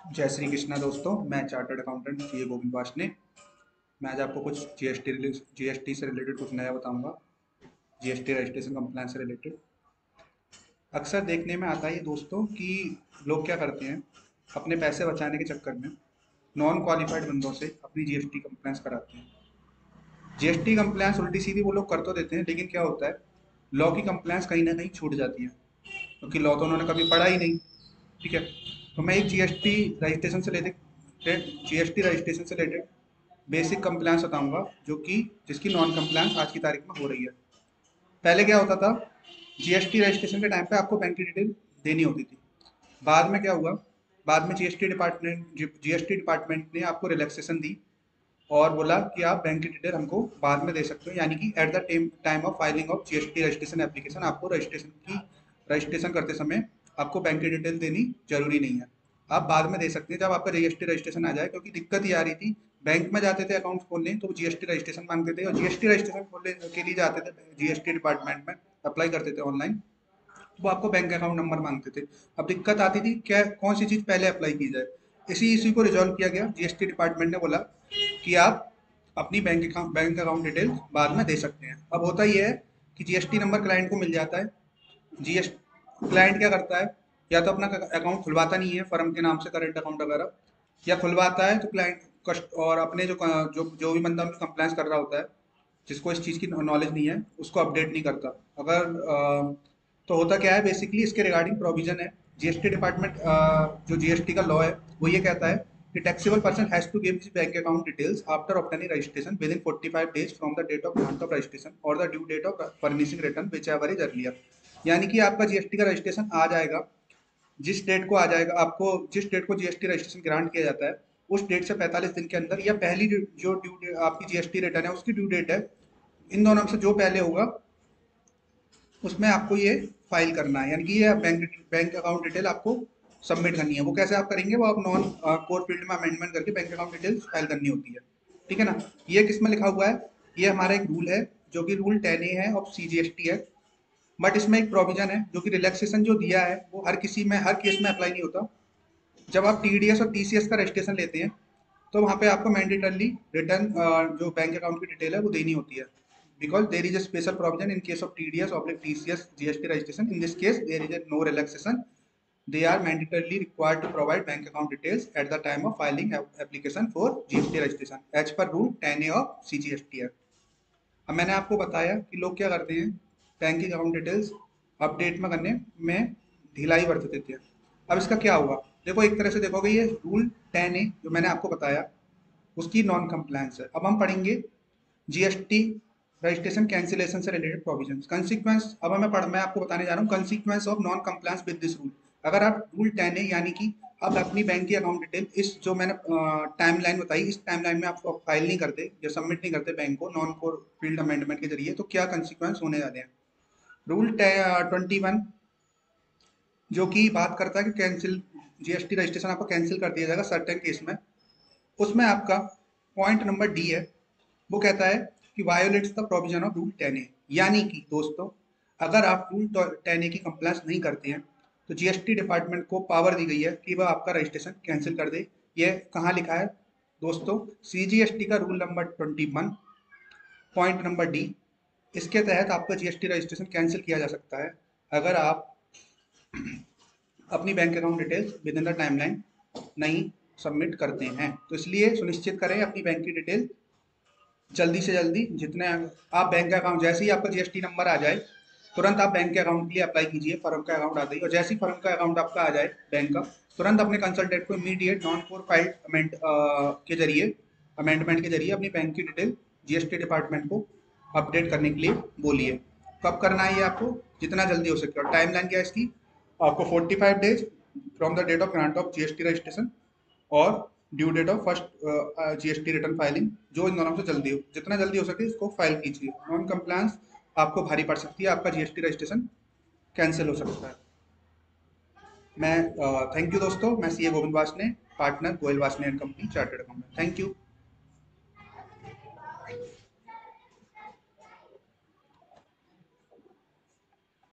जय श्री कृष्णा दोस्तों। मैं chartered accountant CA Govind Vasne. मैं आज आपको कुछ जीएसटी से रिलेटेड कुछ नया बताऊंगा। जीएसटी रजिस्ट्रेशन कंप्लायंस से रिलेटेड अक्सर देखने में आता है ये दोस्तों कि लोग क्या करते हैं, अपने पैसे बचाने के चक्कर में नॉन क्वालिफाइड बंदों से अपनी जीएसटी कंप्लायंस कराते हैं। जीएसटी कंप्लायंस उल्टी सीधी वो लोग कर तो देते हैं, लेकिन क्या होता है, लॉ की कंप्लायंस कहीं ना कहीं छूट जाती है, क्योंकि लॉ तो उन्होंने कभी पढ़ा ही नहीं। ठीक है, तो मैं एक जीएसटी रजिस्ट्रेशन से रिलेटेड बेसिक कंप्लायंस बताऊंगा, जो कि जिसकी नॉन कंप्लायंस आज की तारीख में हो रही है। पहले क्या होता था, जीएसटी रजिस्ट्रेशन के टाइम पे आपको बैंक की डिटेल देनी होती थी। बाद में क्या हुआ, बाद में जीएसटी डिपार्टमेंट ने आपको रिलैक्सेशन दी और बोला कि आप बैंक की डिटेल हमको बाद में दे सकते हो, यानी कि at the time of filing of GST registration application आपको रजिस्ट्रेशन करते समय आपको बैंक की डिटेल देनी जरूरी नहीं है। आप बाद में दे सकते हैं जब आपका जीएसटी रजिस्ट्रेशन आ जाए, क्योंकि दिक्कत ये आ रही थी, बैंक में जाते थे अकाउंट खोलने तो जीएसटी रजिस्ट्रेशन मांगते थे, और जीएसटी रजिस्ट्रेशन खोलने के लिए जाते थे जीएसटी डिपार्टमेंट में, अप्लाई करते थे ऑनलाइन, तो वो आपको बैंक अकाउंट नंबर मांगते थे। अब दिक्कत आती थी क्या, कौन सी चीज़ पहले अप्लाई की जाए। इसी इसी को रिजॉल्व किया गया। जीएसटी डिपार्टमेंट ने बोला कि आप अपनी बैंक अकाउंट डिटेल बाद में दे सकते हैं। अब होता ये है कि जीएसटी नंबर क्लाइंट को मिल जाता है। जीएस क्लाइंट क्या करता है, या तो अपना अकाउंट खुलवाता नहीं है फर्म के नाम से, करंट अकाउंट वगैरह, या खुलवाता है तो क्लाइंट कस्ट और अपने जो जो जो भी बंदा उनकी कंप्लायंस कर रहा होता है, जिसको इस चीज़ की नॉलेज नहीं है, उसको अपडेट नहीं करता। अगर तो होता क्या है, बेसिकली इसके रिगार्डिंग प्रोविजन है। जीएसटी डिपार्टमेंट जो जीएसटी का लॉ है वो ये कहता है कि taxable person has to give his bank account details after obtaining registration within 45 days from the date of grant of registration और the due date of furnishing return whichever is earlier. यानी कि आपका GST का registration आ जाएगा, जिस date को आ जाएगा, आपको जिस डेट को जीएसटी रजिस्ट्रेशन ग्रांट किया जाता है उस डेट से 45 दिन के अंदर, या पहली जो ड्यू डेट आपकी जीएसटी रिटर्न है उसकी ड्यू डेट है, इन दोनों में से जो पहले होगा उसमें आपको ये फाइल करना है। यानी कि ये बैंक अकाउंट डिटेल आपको सबमिट करनी है। वो कैसे आप करेंगे, वो आप नॉन कोर फील्ड में अमेंडमेंट करके बैंक अकाउंट डिटेल्स फाइल करनी होती है। ठीक है ना। ये किस में लिखा हुआ है, ये हमारा एक रूल है जो कि रूल 10A है ऑफ सीजीएसटी है। बट इसमें एक प्रोविजन है जो कि रिलैक्सेशन जो दिया है वो हर केस में अप्लाई नहीं होता। जब आप टीडीएस और टीसीएस का रजिस्ट्रेशन लेते हैं तो वहाँ पे आपको मैंडेटरली रिटर्न जो बैंक अकाउंट की डिटेल है वो देनी होती है, because there is a special provision in case of TDS or TCS GST registration. In this case, there is a no relaxation. They are mandatorily required to provide bank account details at the time of filing application for GST registration as per rule 10A of CGST Act. अब मैंने आपको बताया कि लोग क्या करते हैं, bank account details update में करने में ढिलाई बरत देते हैं। अब इसका क्या होगा, देखो एक तरह से देखोगे ये रूल 10A जो मैंने आपको बताया उसकी नॉन कंप्लायंस है। अब हम पढ़ेंगे जीएसटी रजिस्ट्रेशन कैंसिलेशन से रिलेटेड प्रोविजंस कंसीक्वेंस। अब मैं आपको बताने जा रहा हूँ consequence of non compliance with this rule. अगर आप रूल 10 है, यानी कि आप अपनी बैंक की अकाउंट डिटेल इस जो मैंने टाइमलाइन बताई, इस टाइमलाइन में आप फाइल नहीं करते या सबमिट नहीं करते बैंक को नॉन कोर फील्ड अमेंडमेंट के जरिए, तो क्या कंसिक्वेंस होने जा रहे हैं। रूल 21 जो कि बात करता है कि कैंसिल जीएसटी रजिस्ट्रेशन आपको कैंसिल कर दिया जाएगा सर्टेन केस में, उसमें आपका पॉइंट नंबर डी है। वो कहता है कि violates the provision of rule 10A। यानी कि दोस्तों, अगर आप रूल 10A की कंप्लायंस नहीं करते हैं तो जीएसटी डिपार्टमेंट को पावर दी गई है कि वह आपका रजिस्ट्रेशन कैंसिल कर दे। ये कहाँ लिखा है दोस्तों, सीजीएसटी का rule number 21 point number D. इसके तहत आपका जीएसटी रजिस्ट्रेशन कैंसिल किया जा सकता है अगर आप अपनी bank account details within the timeline नहीं सबमिट करते हैं। तो इसलिए सुनिश्चित करें अपनी बैंक की डिटेल जल्दी से जल्दी, जितने आप बैंक अकाउंट, जैसे ही आपका जीएसटी नंबर आ जाए तुरंत आप बैंक के अकाउंट के लिए अप्लाई कीजिए। फर्म का अकाउंट आता ही, और जैसे ही फर्म का अकाउंट आपका आ जाए बैंक का, तुरंत अपने कंसल्टेंट को इमीडिएट नॉन कोर फाइल के जरिए अमेंडमेंट के जरिए अपनी बैंक की डिटेल जीएसटी डिपार्टमेंट को अपडेट करने के लिए बोलिए। कब करना है ये आपको, जितना जल्दी हो सके। और टाइम लाइन क्या है इसकी, आपको 45 days from the date of grant of GST registration और due date of first GST return filing, जो इन दोनों से जल्दी हो, जितना जल्दी हो सके इसको फाइल कीजिए। नॉन कंप्लायंस आपको भारी पड़ सकती है, आपका जीएसटी रजिस्ट्रेशन कैंसिल हो सकता है। मैं थैंक यू दोस्तों। मैं CA Govind Wasne, partner Goyal Wasne and company, chartered accountant. Thank you.